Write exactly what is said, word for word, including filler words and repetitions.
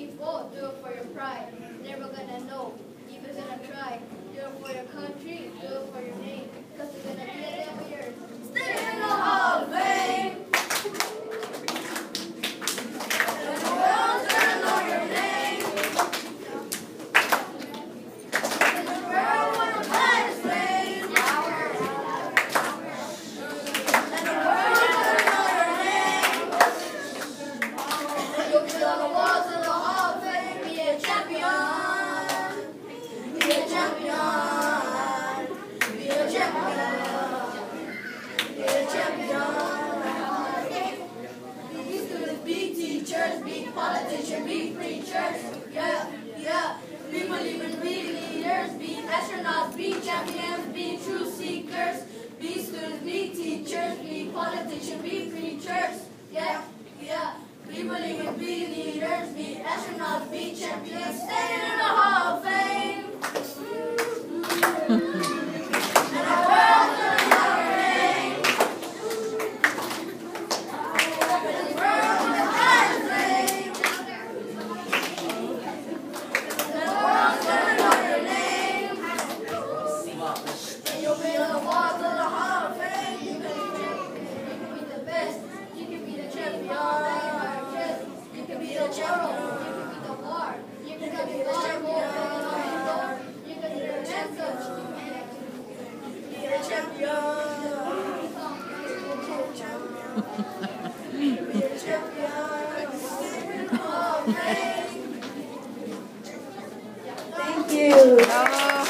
people, do it for your pride. Never gonna know, even gonna try. Do it for your country, do it for your name. Cause you're gonna be a day of yours. Stay in the Hall of Fame. And the world's gonna know your name. And the world will fly his flame. And the world's gonna know your name. You'll be on the walls of the Hall of Fame. Be a champion. Be a champion. Be a champion. Be a champion. Be students, be teachers, be politicians, be preachers. Yeah, yeah. Be believers, be leaders, be astronauts, be champions, be truth seekers. Be students, be teachers, be politicians, be preachers. Yeah, yeah. Be believers, be leaders, be astronauts, be champions. Standing in the Hall of Fame. And the world's gonna know your name. And the world will fly his flame. And the world's gonna know your name. And you'll be on the walls of the Hall of Fame. You can be, you can be the best. You can be the champion. You can be the champion. You can be the war. You can be the champion. You can be the champion. Be a champion. Be a champion. Oh, thank you. Oh.